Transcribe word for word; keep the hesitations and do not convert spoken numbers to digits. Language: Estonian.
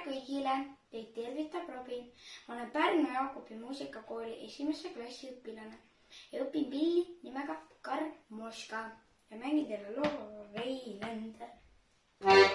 kõigile, teid tervitab Robin. Ma olen Pärnu Jaakobi muusikakooli esimese klassi õpilane ja õpin pilli nimega Karmoška ja mängin teile loo Reilender.